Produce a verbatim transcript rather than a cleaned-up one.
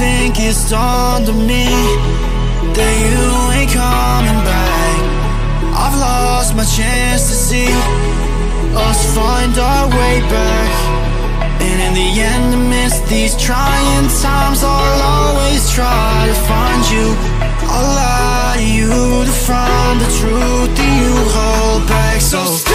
think it's dawned on me that you ain't coming back. I've lost my chance to see us find our way back. And in the end, amidst these trying times, I'll always try to find you. I'll lie to you to find the truth that you hold back. So stay